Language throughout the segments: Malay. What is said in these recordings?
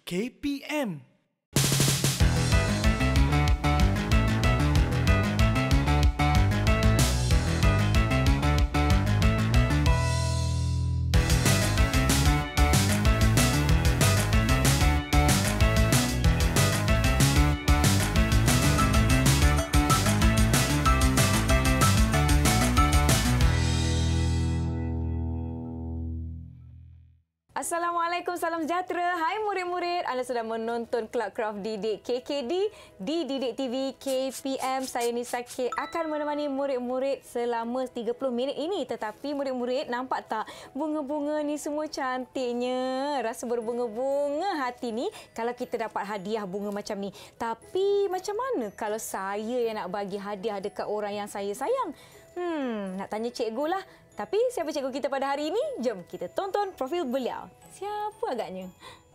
KPM. Assalamualaikum, salam sejahtera. Hai murid-murid, anda sedang menonton Club Craft Didik KKD di Didik TV KPM. Saya Nisa K akan menemani murid-murid selama 30 minit ini. Tetapi murid-murid, nampak tak bunga-bunga ni semua cantiknya. Rasa berbunga-bunga hati ni kalau kita dapat hadiah bunga macam ni. Tapi macam mana kalau saya yang nak bagi hadiah dekat orang yang saya sayang? Nak tanya cikgu lah. Tapi siapa cikgu kita pada hari ini? Jom kita tonton profil beliau. Siapa agaknya?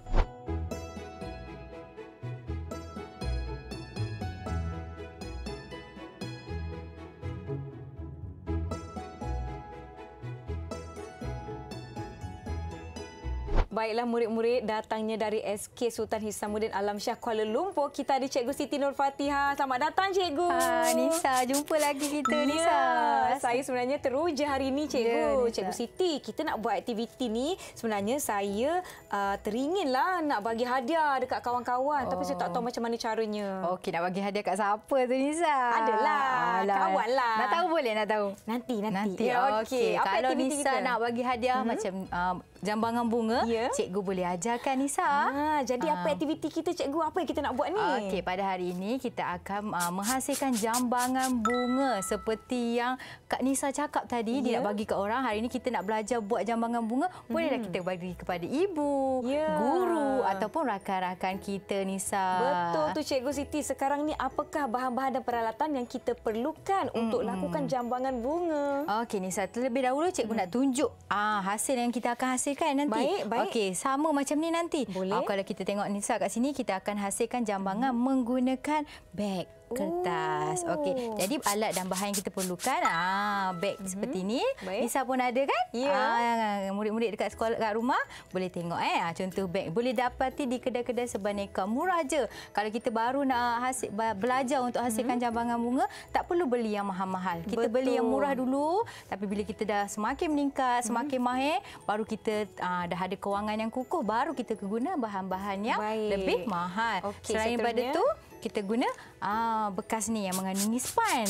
Baiklah murid-murid, datangnya dari SK Sultan Hisamuddin Alamsyah Kuala Lumpur. Kita ada Cikgu Siti Nur Fatihah. Selamat datang Cikgu. Nisa, jumpa lagi kita Nisa. Saya sebenarnya teruja hari ini Cikgu. Cikgu Siti, kita nak buat aktiviti ni. Sebenarnya saya teringinlah nak bagi hadiah dekat kawan-kawan. Tapi saya tak tahu macam mana caranya. Okey, nak bagi hadiah kat siapa tu Nisa? Adalah, kawan lah. Nak tahu boleh, nak tahu? Nanti. Okey. Kalau Nisa nak bagi hadiah macam jambangan bunga, cikgu boleh ajarkan Nisa. Jadi apa aktiviti kita cikgu? Apa yang kita nak buat ni? Okey, pada hari ini kita akan menghasilkan jambangan bunga seperti yang Kak Nisa cakap tadi. Dia nak bagi ke orang. Hari ini kita nak belajar buat jambangan bunga. Bolehlah kita bagi kepada ibu, guru ataupun rakan-rakan kita Nisa. Betul tu Cikgu Siti. Sekarang ni apakah bahan-bahan dan peralatan yang kita perlukan untuk lakukan jambangan bunga? Okey Nisa, terlebih dahulu cikgu nak tunjuk hasil yang kita akan hasilkan nanti. Baik. Okey, sama macam ni nanti. Boleh. Kalau kita tengok Nisa kat sini, kita akan hasilkan jambangan menggunakan beg kertas. Okey. Jadi alat dan bahan yang kita perlukan beg seperti ni. Nisa pun ada kan? Ya. Murid-murid dekat sekolah kat rumah boleh tengok contoh beg. Boleh dapati di kedai-kedai sebaneka. Murah je. Kalau kita baru nak belajar untuk hasilkan jambangan bunga, tak perlu beli yang mahal-mahal. Kita beli yang murah dulu, tapi bila kita dah semakin meningkat, semakin mahir, baru kita dah ada kewangan yang kukuh, baru kita guna bahan-bahan yang lebih mahal. Selain daripada tu, kita guna bekas ni yang mengandungi span.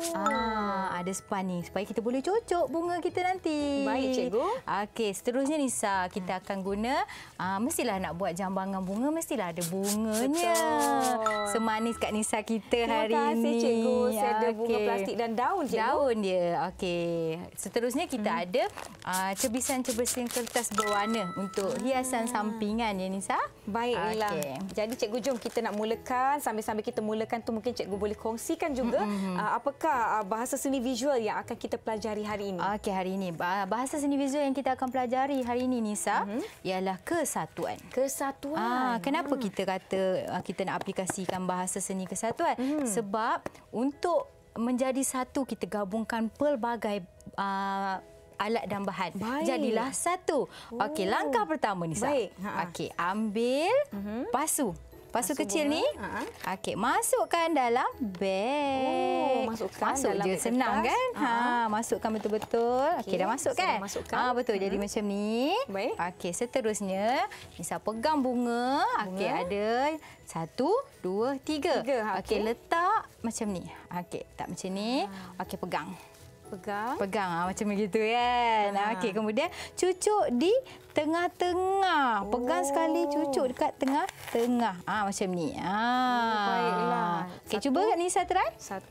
Ada span ni supaya kita boleh cocok bunga kita nanti. Baik cikgu. Okey, seterusnya Nisa, kita akan guna mestilah nak buat jambangan bunga, mestilah ada bunganya. Betul. Semanis Kak Nisa kita hari ini. Terima kasih cikgu. Saya ada bunga plastik dan daun cikgu. Daun dia. Okey. Seterusnya kita ada cebisan-cebisan kertas berwarna untuk hiasan sampingan ya Nisa. Baiklah. Jadi cikgu, jom kita nak mulakan. Sambil kita mulakan tu mungkin cikgu boleh kongsikan juga apakah bahasa seni visual yang akan kita pelajari hari ini. Okey, hari ini bahasa seni visual yang kita akan pelajari hari ini Nisa ialah kesatuan. Kesatuan. Kenapa kita kata kita nak aplikasikan bahasa seni kesatuan? Sebab untuk menjadi satu kita gabungkan pelbagai alat dan bahan. Jadilah satu. Okey, langkah pertama Nisa. Okey, ambil pasu. Pasu kecil ni, okey, masukkan dalam beg. Masuk dalam je, senang kan? Masukkan betul-betul. Okey, dah masuk kan? Betul, jadi macam ni. Baik. Okey, seterusnya, Nisa pegang bunga. Okey, ada 1, 2, 3. Okey, letak macam ni. Okey, letak macam ni. Okey, pegang macam begitu kan. Okey, kemudian cucuk di tengah-tengah. Pegang sekali, cucuk dekat tengah-tengah. Macam ni. Baiklah. Okey, cuba Kak Nisa try. 1,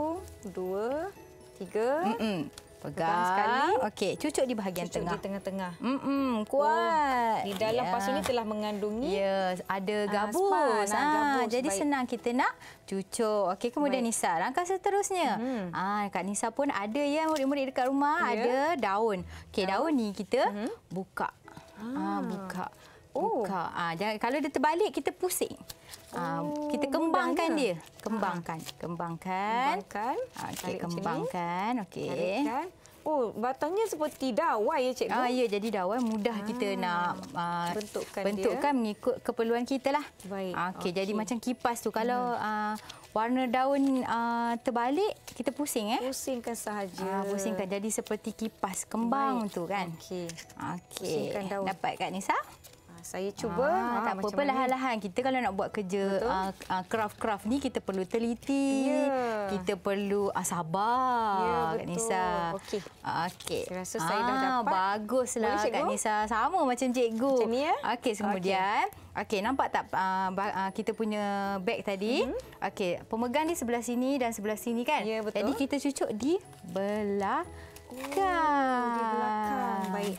2, 3. Pegang sekali. Okey, cucuk di bahagian tengah. Di tengah-tengah. Kuat. Di dalam pasu ni telah mengandungi ada gabus. Jadi senang kita nak cucuk. Okey, kemudian Nisa, langkah seterusnya. Kak Nisa pun ada ya murid-murid dekat rumah ada daun. Okey, daun ni kita buka. Buka. Jangan, kalau dia terbalik kita pusing. Kita kembangkan dia. Kembangkan. Okey, kembangkan. Okey. Oh, batangnya seperti dawai ya, cikgu? Ya, jadi dawai mudah kita nak bentukkan mengikut keperluan kita lah. Baik. Okey, jadi macam kipas tu. Kalau warna daun terbalik, kita pusing. Pusingkan sahaja. Pusingkan. Jadi seperti kipas kembang tu kan. Okey. Pusingkan daun. Dapat Kak Nisa? Saya cuba. Tak apa, perlahan-lahan. Kita kalau nak buat kerja craft-craft ni, kita perlu teliti. Kita perlu sabar, Kak Nisa. Okey. Saya rasa saya dah dapat. Baguslah, Kak Nisa. Sama macam cikgu. Macam ni ya? Okey, kemudian. Okey, nampak tak kita punya beg tadi? Okey, pemegang di sebelah sini dan sebelah sini kan? Ya, betul. Jadi kita cucuk di belakang. Di belakang. Baik.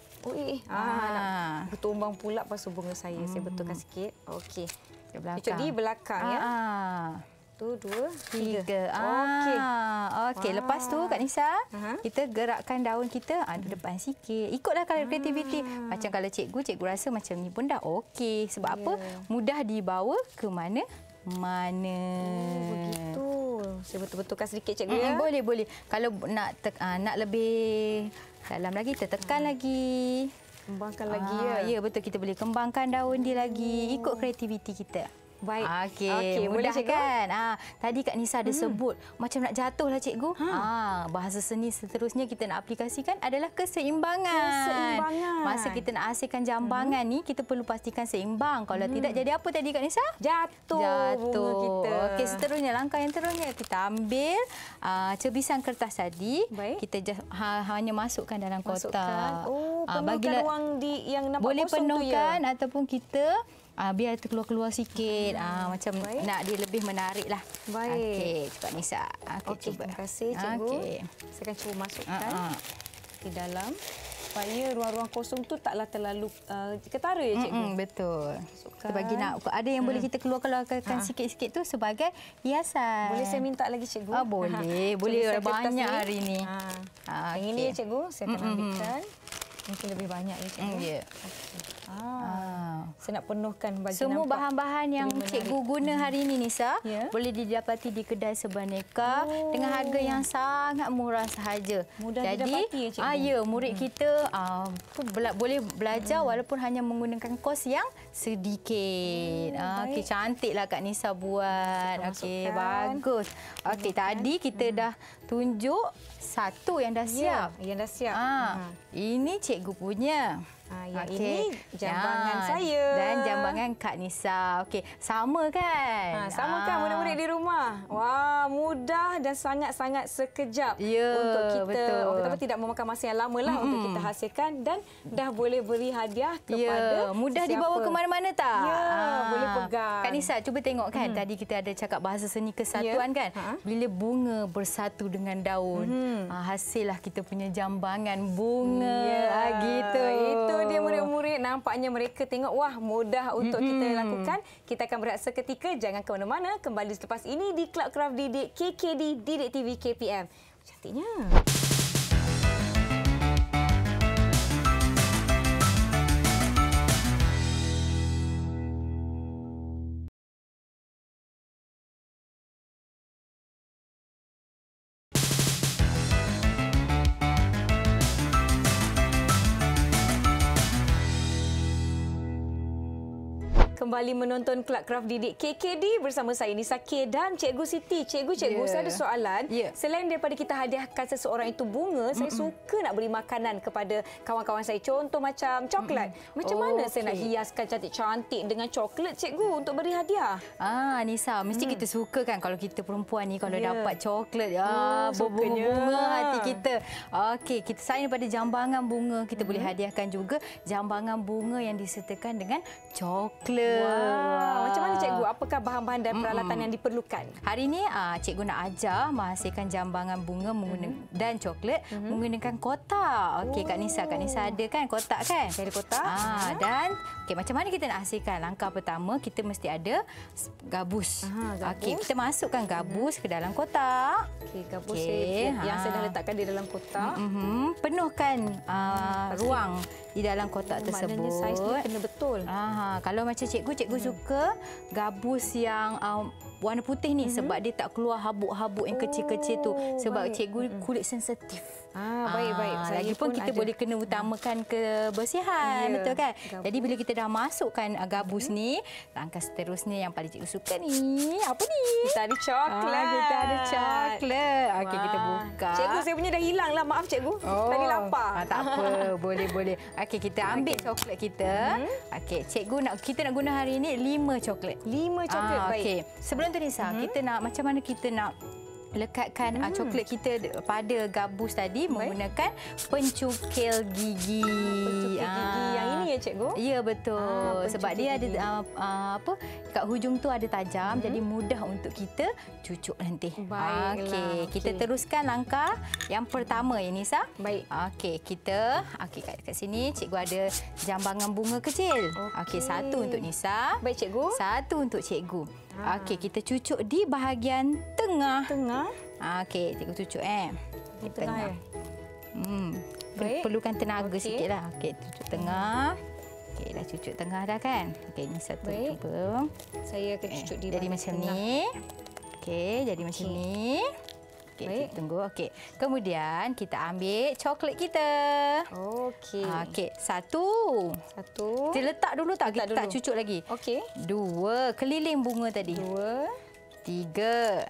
Nak bertumbang pula pasal bunga saya. Saya betulkan sikit. Okey. Cucuk di belakang ya. 1, 2, 3. Okey. Lepas tu Kak Nisa, kita gerakkan daun kita di depan sikit. Ikutlah kalau kreativiti. Macam kalau cikgu rasa macam ni pun dah okey. Sebab apa? Mudah dibawa ke mana-mana. Begitu. Saya betul-betulkan sedikit cikgu ya. Boleh. Kalau nak lebih dalam lagi, tekan lagi. Kembangkan lagi ya. Ya, betul. Kita boleh kembangkan daun dia lagi. Ikut kreativiti kita. Baik. Okey, mudah kan? Tadi Kak Nisa ada sebut macam nak jatuh lah cikgu. Bahasa seni seterusnya kita nak aplikasikan adalah keseimbangan. Masa kita nak hasilkan jambangan ni, kita perlu pastikan seimbang. Kalau tidak, jadi apa tadi Kak Nisa? Jatuh bunga kita. Okey, seterusnya langkah yang terusnya kita ambil cebisan kertas tadi. Baik. Kita hanya masukkan dalam kotak. Penuhkan ruang yang nampak boleh kosong tu ya. Boleh penuhkan ataupun kita biar terkeluar-keluar sikit. Macam nak dia lebih menarik lah. Baik. Okey, Kak Nisa. Okey, terima kasih cikgu. Saya akan cuba masukkan di dalam supaya ruang-ruang kosong tu taklah terlalu ketara ya cikgu. Betul. Kita bagi nak ada yang boleh kita keluarkan sikit-sikit tu sebagai hiasan. Boleh saya minta lagi cikgu? Boleh. Boleh banyak hari ni. Yang ini ya cikgu, saya akan ambilkan. Mungkin lebih banyak ya cikgu. Ya. Saya nak penuhkan bagi semua nampak bahan-bahan yang cikgu guna hari ini Nisa, boleh didapati di kedai Sebaneka dengan harga yang sangat murah sahaja. Mudah didapati ya cikgu. Ya, murid kita boleh belajar walaupun hanya menggunakan kos yang sedikit. Okey, cantiklah Kak Nisa buat. Okey, bagus. Okey, tadi kita dah tunjuk satu yang dah siap. Yang dah siap. Ini cikgu punya. Yang ini jambangan saya. Dan jambangan Kak Nisa. Okey, sama kan? Sama kan murid-murid di rumah? Wah, mudah dan sangat-sangat sekejap untuk kita. Betul. Orang kata tidak memakan masa yang lama lah untuk kita hasilkan dan dah boleh beri hadiah kepada mudah dibawa ke mana-mana tak? Boleh pegang. Kak Nisa, cuba tengok kan. Tadi kita ada cakap bahasa seni kesatuan kan? Bila bunga bersatu dengan daun, hasillah kita punya jambangan bunga. Gitu. Itu dia murid-murid. Nampaknya mereka tengok, wah mudah untuk kita lakukan. Kita akan berehat seketika. Jangan ke mana-mana. Kembali selepas ini di Club Craft Didik KKD Didik TV KPM. Cantiknya. Kembali menonton Club Craft Didik KKD bersama saya Nisa K dan Cikgu Siti. Cikgu, saya ada soalan. Selain daripada kita hadiahkan seseorang itu bunga, saya suka nak beri makanan kepada kawan-kawan saya. Contoh macam coklat. Macam mana saya nak hiaskan cantik-cantik dengan coklat, Cikgu, untuk beri hadiah? Nisa, mesti kita suka kan kalau kita perempuan ni kalau dapat coklat, berbunga hati kita. Okey, kita selain daripada jambangan bunga, kita boleh hadiahkan juga jambangan bunga yang disertakan dengan coklat. Macam mana cikgu? Apakah bahan-bahan dan peralatan yang diperlukan? Hari ini cikgu nak ajar menghasilkan jambangan bunga dan coklat menggunakan kotak. Okey, Kak Nisa ada kan kotak kan? Saya ada kotak. Dan macam mana kita nak hasilkan? Langkah pertama kita mesti ada gabus. Okey, kita masukkan gabus ke dalam kotak. Okey, gabus yang saya dah letakkan di dalam kotak. Penuhkan ruang di dalam kotak tersebut. Maknanya saiz dia kena betul. Kalau macam cikgu suka gabus yang warna putih ni sebab dia tak keluar habuk-habuk yang kecil-kecil tu. Sebab cikgu kulit sensitif. Baik. Lagipun kita boleh kena utamakan kebersihan, betul kan? Gabus. Jadi bila kita dah masukkan gabus ni, langkah seterusnya yang paling cikgu suka ni, apa ni? Kita ada coklat. Kita ada coklat. Okey, kita buka. Cikgu, saya punya dah hilang lah. Maaf cikgu. Tadi lapar. Tak apa, boleh. Okey, kita ambil coklat kita. Okey, cikgu kita nak guna hari ini 5 coklat. 5 coklat, baik. Okey, sebelum tu Nisa, kita nak macam mana kita nak lekatkan coklat kita pada gabus tadi menggunakan pencukil gigi. Pencukil gigi yang ini ya cikgu? Ya, betul. Sebab dia gigi. ada kat hujung tu ada tajam, jadi mudah untuk kita cucuk nanti. Baiklah. Okey, kita teruskan langkah yang pertama ya Nisa. Baik. Okey, kat sini cikgu ada jambangan bunga kecil. Okey, satu untuk Nisa. Baik cikgu. Satu untuk cikgu. Okey, kita cucuk di bahagian tengah. Okey, cikgu cucuk Di tengah. Baik. Perlukan tenaga sikitlah. Okey, cucuk tengah. Okey, dah cucuk tengah dah kan? Okey, ni satu cuba. Saya akan cucuk di jadi macam ni. Okey, jadi macam ni. Okey, kita tunggu. Okey. Kemudian kita ambil coklat kita. Okey, satu. Kita letak dulu tak? Kita tak cucuk lagi. Okey. 2, keliling bunga tadi. 2, 3,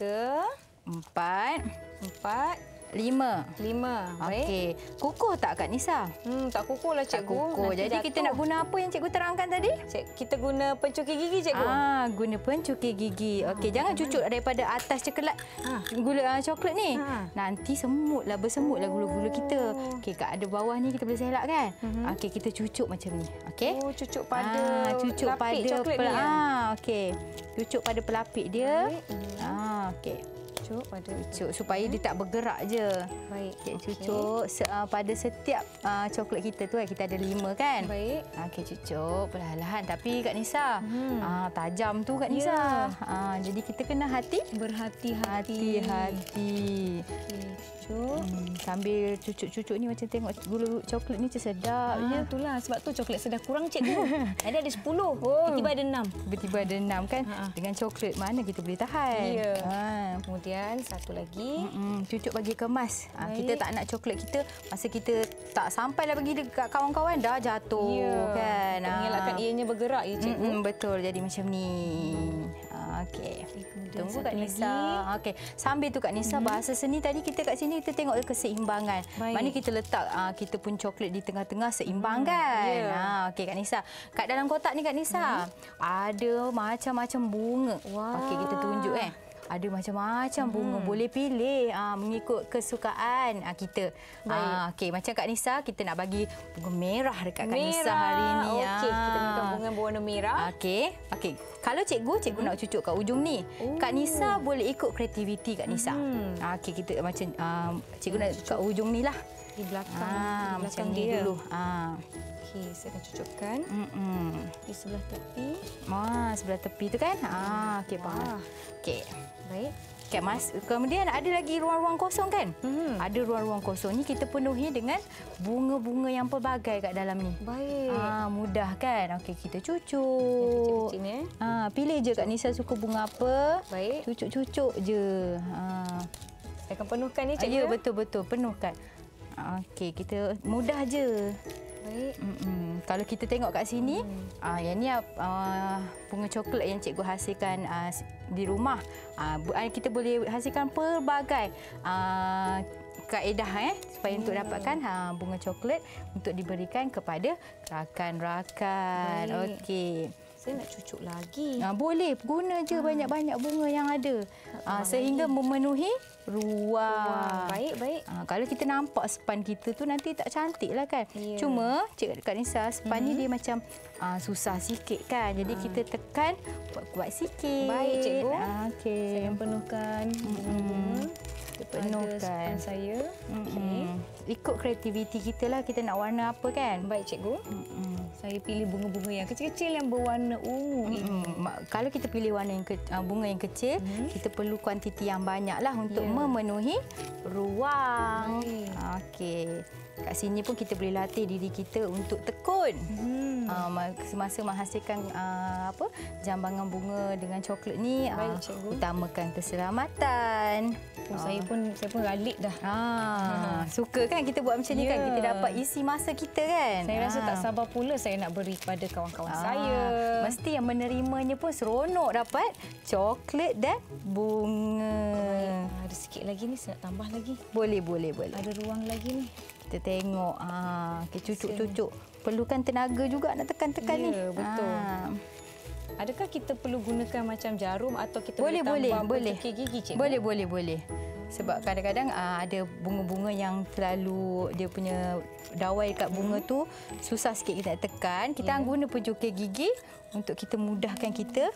4, 5. Baik. Okey. Kukuh tak Kak Nisa? Tak kukuh lah cikgu. Tak kukuh. Jadi kita nak guna apa yang cikgu terangkan tadi? Kita guna pencukir gigi cikgu. Guna pencukir gigi. Okey, jangan cucuk daripada atas coklat. Gula coklat ni. Nanti bersemutlah gula-gula kita. Okey, kat ada bawah ni kita boleh selak kan? Okey, kita cucuk macam ni. Okey. Cucuk pada pelapik coklat ni. Okey. Cucuk pada pelapik dia. Okey. Cucuk supaya dia tak bergerak je. Baik. Cucuk pada setiap coklat kita tu kita ada 5 kan? Baik. Okey, cucuk perlahan-lahan. Tapi Kak Nisa, tajam tu Kak Nisa. Jadi kita kena berhati-hati. Cucuk. Sambil cucuk-cucuk ni macam tengok gula coklat ni macam sedap je. Itulah sebab tu coklat sedap kurang cikgu. Tadi ada 10. Tiba-tiba ada 6. Tiba-tiba ada 6 kan? Dengan coklat mana kita boleh tahan. Ya. Kemudian satu lagi. Cucuk bagi kemas. Kita tak nak coklat kita masa kita tak sampailah bagi dekat kawan-kawan dah jatuh kan. Mengelakkan ianya bergerak ya cikgu. Betul, jadi macam ni. Okey. Tunggu Kak Nisa. Okey. Sambil tu Kak Nisa bahasa seni tadi kita kat sini kita tengok keseimbangan. Mana kita letak kita pun coklat di tengah-tengah seimbang kan. Okey Kak Nisa. Kat dalam kotak ni Kak Nisa ada macam-macam bunga. Okey, kita tunjuk ada macam-macam bunga, boleh pilih mengikut kesukaan kita. Okey, macam Kak Nisa kita nak bagi bunga merah dekat Kak Nisa hari ni. Okey, kita gunakan bunga berwarna merah. Okey. Kalau cikgu nak cucuk kat ujung ni. Kak Nisa boleh ikut kreativiti Kak Nisa. Okey, kita macam cikgu nak kat ujung ni lah. Di belakang, macam ni dulu. Okey, saya akan cucukkan di sebelah tepi. Sebelah tepi tu kan? Okey, faham. Okey. Baik. Okay, Mas. Kemudian ada lagi ruang-ruang kosong kan? Ada ruang-ruang kosong ni kita penuhi dengan bunga-bunga yang pelbagai kat dalam ni. Baik. Mudah kan? Okey, kita cucuk. Yang kecil-kecil ni. Pilih je Kak Nisa suka bunga apa. Baik. Cucuk-cucuk je. Saya akan penuhkan ni cikgu. Ya, betul-betul. Penuhkan. Okey, kita mudah je. Baik. Kalau kita tengok kat sini, yang ni bunga coklat yang cikgu hasilkan di rumah. Kita boleh hasilkan pelbagai kaedah supaya untuk dapatkan bunga coklat untuk diberikan kepada rakan-rakan. Okey. Saya nak cucuk lagi. Boleh, guna je banyak-banyak bunga yang ada. Sehingga memenuhi ruang. Baik. Kalau kita nampak sepan kita tu nanti tak cantik lah kan. Cuma Cik Kak Nisa, sepan ni dia macam susah sikit kan. Jadi kita tekan kuat-kuat sikit. Baik cikgu. Okey. Saya akan penuhkan penuhkan sepan saya. Ikut kreativiti kita lah kita nak warna apa kan. Baik cikgu. Saya pilih bunga-bunga yang kecil-kecil yang berwarna ungu ini. Kalau kita pilih warna yang bunga yang kecil, kita perlu kuantiti yang banyaklah untuk memenuhi ruang. Okey. Kat sini pun kita boleh latih diri kita untuk tekun. Semasa menghasilkan jambangan bunga dengan coklat ni, utamakan keselamatan. Saya pun galik dah. Suka kan kita buat macam ni kan? Kita dapat isi masa kita kan? Saya rasa tak sabar pula saya nak beri kepada kawan-kawan saya. Mesti yang menerimanya pun seronok dapat coklat dan bunga. Ada sikit lagi ni, saya nak tambah lagi. Boleh. Ada ruang lagi ni. Kita tengok. Cucuk-cucuk. Perlukan tenaga juga nak tekan-tekan ni. Ya, betul. Adakah kita perlu gunakan macam jarum atau kita boleh tambah cukai gigi, cikgu? Boleh. Sebab kadang-kadang ada bunga-bunga yang terlalu dia punya dawai dekat bunga tu susah sikit kita nak tekan. Kita guna pencukai gigi untuk kita mudahkan kita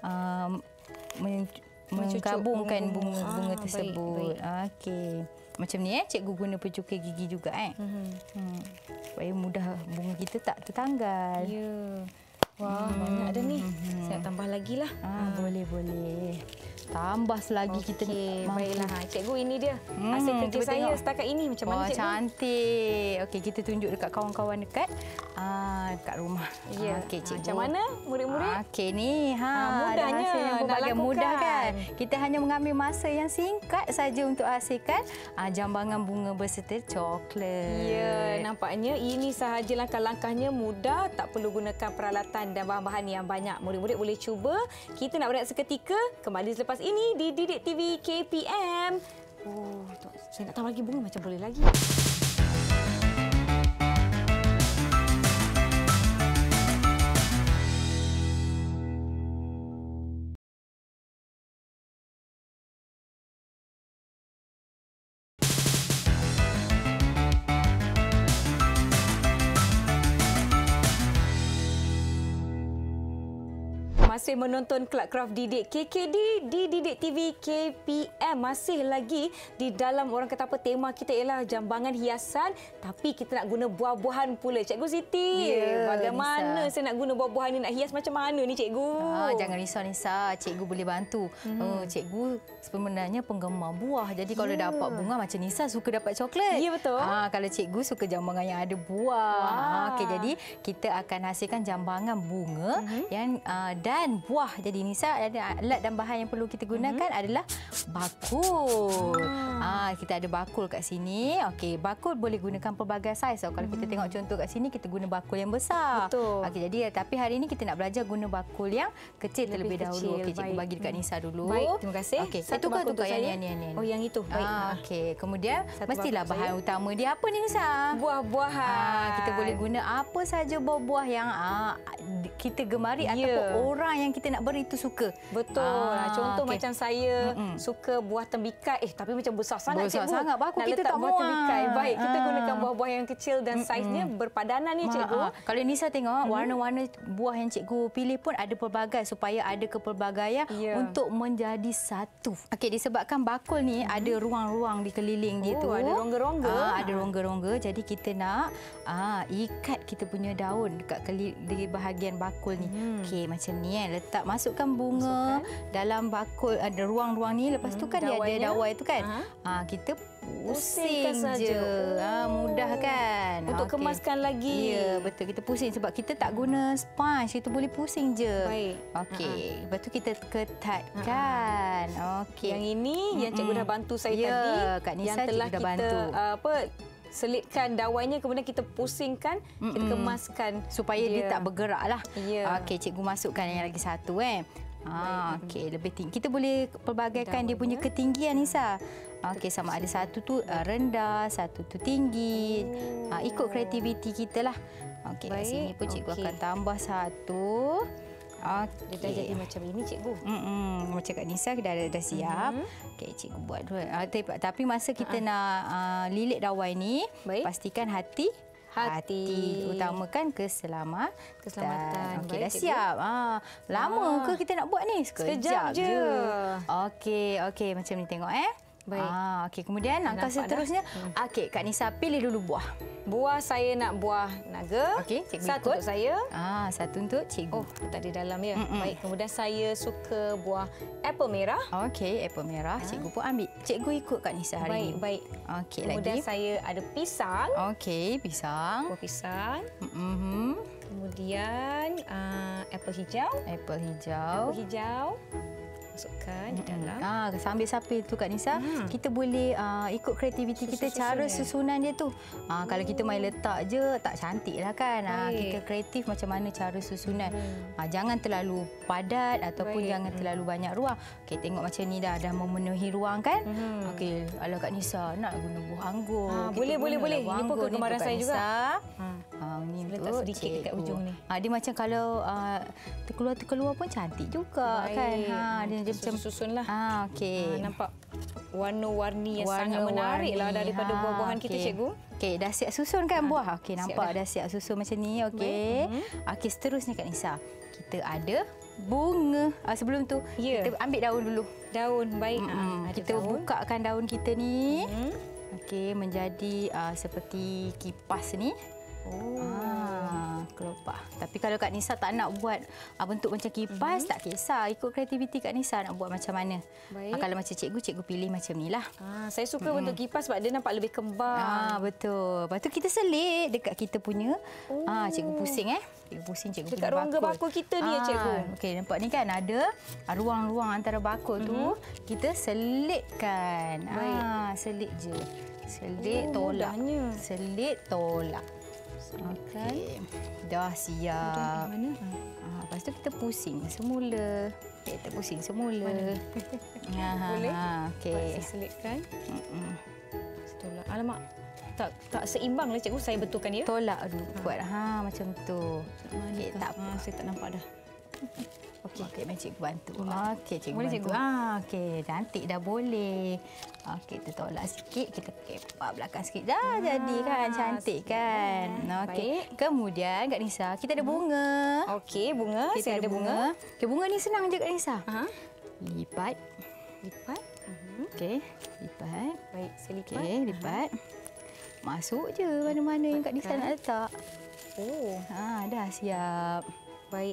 menggabungkan bunga-bunga tersebut. Okey. Macam ni cikgu guna pencukai gigi juga supaya mudah bunga kita tak tertanggal. Ya. Wah, banyak ada ni. Saya nak tambah lagi lah. Boleh. Tambah selagi kita baiklah. Cikgu, ini dia. Hasil kerja saya setakat ini. Macam mana, cikgu? Cantik. Okey, kita tunjuk dekat kawan-kawan dekat rumah. Ya. Okey, cikgu. Macam mana murid-murid? Okey ni. Mudahnya nak lakukan. Mudah kan? Kita hanya mengambil masa yang singkat saja untuk hasilkan jambangan bunga berserta coklat. Ya, nampaknya ini sahaja langkah-langkahnya mudah. Tak perlu gunakan peralatan dan bahan-bahan yang banyak. Murid-murid boleh cuba. Kita nak berehat seketika. Kembali selepas ini di Didik TV KPM. Saya nak tambah lagi bunga macam boleh lagi. Masih menonton Kelab Kraft Didik KKD di Didik TV KPM. Masih lagi di dalam, orang kata apa, tema kita ialah jambangan hiasan, tapi kita nak guna buah-buahan pula. Cikgu Siti, bagaimana Nisa, saya nak guna buah-buahan ni, nak hias macam mana ni, cikgu? Jangan risau Nisa, cikgu boleh bantu. Cikgu sebenarnya penggemar buah. Jadi kalau dapat bunga macam Nisa suka dapat coklat. Ya, betul. Kalau cikgu suka jambangan yang ada buah. Okey, jadi kita akan hasilkan jambangan bunga yang dan buah. Jadi Nisa, ada alat dan bahan yang perlu kita gunakan adalah bakul. Kita ada bakul kat sini. Okey, bakul boleh gunakan pelbagai saiz. Kalau kita tengok contoh kat sini, kita guna bakul yang besar. Betul. Okey, jadi tapi hari ini kita nak belajar guna bakul yang kecil terlebih dahulu. Okey, cikgu bagi dekat Nisa dulu. Baik, terima kasih. Okey, tukar yang. Oh, yang itu. Baik. Okey, kemudian mestilah bahan utama dia apa ni, Nisa? Buah-buahan. Kita boleh guna apa saja buah-buah yang kita gemari ataupun orang yang kita nak beri itu suka. Betul. Contoh macam saya suka buah tembikai. Tapi macam besar sangat, besar cikgu. sangat. Bakul nak kita letak tak buah muat. tembikai. Baik, kita gunakan buah-buah yang kecil dan saiznya berpadanan ni, cikgu. Kalau Nisa tengok warna-warna buah yang cikgu pilih pun ada pelbagai supaya ada kepelbagaian untuk menjadi satu. Okey, disebabkan bakul ni ada ruang-ruang di keliling dia tu. Ada rongga-rongga. Ada rongga-rongga. Jadi kita nak ikat kita punya daun dekat di bahagian bakul ni. Okey, macam ni letak, masukkan bunga dalam bakul, ada ruang-ruang ni. Lepas tu kan dia ada dawai tu kan. Kita pusing je. Mudah kan? Untuk kemaskan lagi. Ya, betul. Kita pusing sebab kita tak guna sponge. Kita boleh pusing je. Baik. Okey. Lepas tu kita ketatkan. Okey. Yang ini yang cikgu dah bantu saya tadi. Ya, Kak Nisa yang telah dah kita bantu. Selitkan dawainya, kemudian kita pusingkan, kita kemaskan supaya dia tak bergerak lah. Ya. Okey, cikgu masukkan yang lagi satu. Okey, lebih tinggi. Kita boleh pelbagaikan dia punya ketinggian, Nisa. Okey, sama ada satu tu rendah, satu tu tinggi. Ikut kreativiti kita lah. Okey, kat sini pun cikgu akan tambah satu. Dia dah jadi macam ini, cikgu. Macam Kak Nisa dah siap. Okey, cikgu buat dulu. Tapi masa kita nak lilit dawai ni, pastikan hati. Utamakan keselamatan. Okey, dah siap. Lama ke kita nak buat ni? Sekejap je. Okey, macam ni tengok. Baik. Okey, kemudian langkah seterusnya, okey, Kak Nisa pilih dulu buah. Buah saya nak buah naga. Okey, cikgu Satu ikut. untuk saya. Satu untuk cikgu. Oh, letak di dalam ya. Baik, kemudian saya suka buah apple merah. Okey, apple merah. Cikgu pun ambil. Cikgu ikut Kak Nisa hari Baik, ini. baik. Okey, Kemudian lagi. saya ada pisang. Okey, pisang. Buah pisang. Mhm. Kemudian apple hijau. Apple hijau. Apple hijau. Masukkan di dalam. Sambil sapir tu Kak Nisa, kita boleh ikut kreativiti kita, cara susunan dia tu. Kalau kita main letak je, tak cantik lah kan. Kita kreatif macam mana cara susunan. Jangan terlalu padat ataupun jangan terlalu banyak ruang. Okey, tengok macam ni dah memenuhi ruang kan. Okey, kalau Kak Nisa nak guna buah anggur. Boleh. Ini pun kegemaran saya juga. Ni letak untuk sedikit dekat cikgu. ujung ni. Dia macam kalau terkeluar pun cantik juga kan. Dia macam susun lah. Okey. Nampak warna-warni yang sangat menarik lah daripada buah-buahan kita, cikgu. Okey, dah siap susun kan buah? Okey, nampak dah siap susun macam ni. Okey. Okey, seterusnya Kak Nisa. Kita ada bunga. Sebelum tu, kita ambil daun dulu. Daun, baik. Kita bukakan daun kita ni. Okey, menjadi seperti kipas ni. Kelopak. Tapi kalau Kak Nisa tak nak buat bentuk macam kipas, tak kisah. Ikut kreativiti Kak Nisa nak buat macam mana. Kalau macam cikgu pilih macam ni lah. Saya suka bentuk kipas sebab dia nampak lebih kembang. Betul. Lepas tu kita selit dekat kita punya. Cikgu pusing Cikgu pusing, cikgu dekat rongga bakul kita ni ya, cikgu. Okey, nampak ni kan ada ruang-ruang antara bakul tu. Kita selitkan. Selit je. Selit, tolak. Mudahnya. Selit, tolak. Okey. Dah siap. Mana? Lepas tu kita pusing semula. Kita pusing semula. Boleh? Okey. Saya selitkan. Tolak. Alamak. Tak seimbang lah, cikgu. Saya betulkan dia. Tolak dulu kuat. Macam tu. Okey, tak apa. Saya tak nampak dah. Okey, cikgu bantu. Okey, cikgu boleh, bantu. cikgu? Okey, cantik dah boleh. Okey, kita tolak sikit, kita kepak belakang sikit. Dah jadi kan, cantik kan. Okey. Kemudian Kak Nisa, kita ada bunga. Okey, bunga. Kita ada bunga. Okey, bunga ni senang je Kak Nisa. Lipat. Okey, lipat. Baik, saya lipat. Okey, lipat. Masuk je mana-mana yang Kak Nisa nak letak. Dah siap. Baik.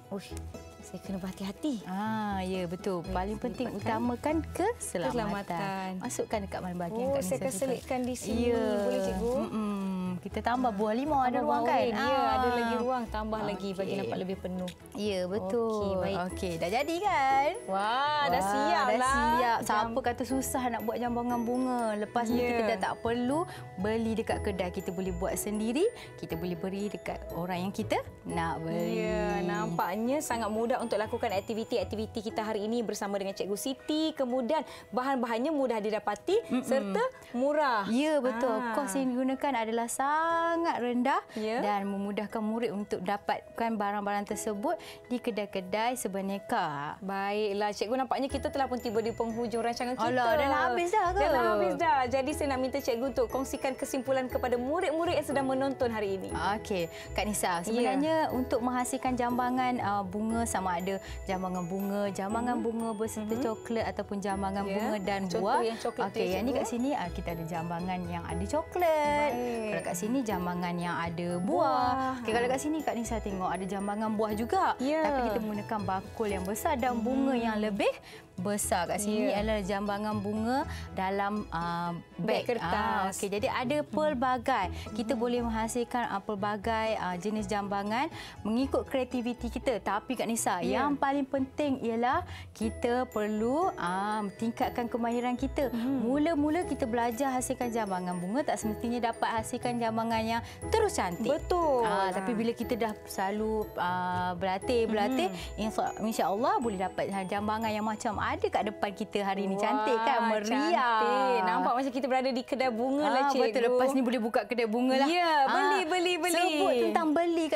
Saya kena berhati-hati. Ya betul. Paling penting utamakan keselamatan. Masukkan dekat mana bahagian Kak Nisa. Saya akan selitkan di sini. Boleh, cikgu? Kita tambah buah limau ada ruang kan? Ya, ada lagi ruang. Tambah lagi bagi nampak lebih penuh. Ya, betul. Okey, baik. Okey, dah jadi kan? Wah, dah siap dah lah. siap. Siapa kata susah nak buat jambangan bunga. Lepas ni kita dah tak perlu beli dekat kedai. Kita boleh buat sendiri. Kita boleh beri dekat orang yang kita nak beli. Ya, nampaknya sangat mudah untuk lakukan aktiviti-aktiviti kita hari ini bersama dengan Cikgu Siti. Kemudian bahan-bahannya mudah didapati serta murah. Ya, betul. Kos yang digunakan adalah sangat rendah dan memudahkan murid untuk dapatkan barang-barang tersebut di kedai-kedai sebenarnya. Baiklah, cikgu, nampaknya kita telah pun tiba di penghujung rancangan kita. Alah, dah nak habis dah ke? Dah nak habis dah. Jadi saya nak minta cikgu untuk kongsikan kesimpulan kepada murid-murid yang sedang menonton hari ini. Okey, Kak Nisa, sebenarnya untuk menghasilkan jambangan bunga, sama ada jambangan bunga berserta coklat ataupun jambangan bunga dan buah. Yang coklat okey, yang ni kat sini kita ada jambangan yang ada coklat. Kalau kat sini jambangan yang ada buah. Okey, kalau kat sini Kak Nisa tengok ada jambangan buah juga. Tapi kita menggunakan bakul yang besar dan bunga yang lebih besar. Kat sini adalah jambangan bunga dalam beg kertas. Okey, jadi ada pelbagai. Kita boleh menghasilkan pelbagai jenis jambangan mengikut kreativiti kita. Tapi Kak Nisa, yang paling penting ialah kita perlu tingkatkan kemahiran kita. Mula-mula kita belajar hasilkan jambangan bunga, tak semestinya dapat hasilkan jambangan yang terus cantik. Betul. Tapi bila kita dah selalu berlatih, insya-Allah boleh dapat jambangan yang macam ada kat depan kita hari ini. Cantik kan? Meriah. Cantik. Nampak macam kita berada di kedai bunga lah, cikgu. Betul. Lepas ni boleh buka kedai bunga lah. Ya, beli. Sebut tentang beli Kak Nisa.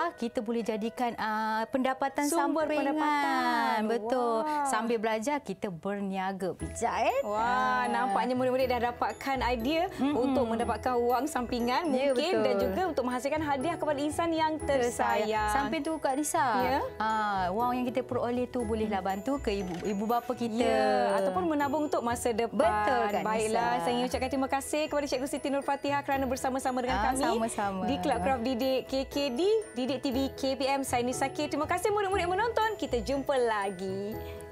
belajar, kita boleh jadikan pendapatan Sumber sampingan. pendapatan. Betul. Wah. Sambil belajar, kita berniaga. Bijak, Wah, nampaknya murid-murid dah dapatkan idea untuk mendapatkan wang sampingan mungkin betul. dan juga untuk menghasilkan hadiah kepada insan yang tersayang. Sampai tu Kak Lisa. Ya. Wang yang kita peroleh tu bolehlah bantu ke ibu bapa kita. Ya, ataupun menabung untuk masa depan. Betul, Kak Nisa. Baiklah, saya ingin ucapkan terima kasih kepada Cikgu Siti Nur Fatihah kerana bersama-sama dengan kami sama-sama. di Kelab Kraft Didik KKD, Didik TV KPM. Saya Nisa K. Terima kasih murid-murid menonton. Kita jumpa lagi.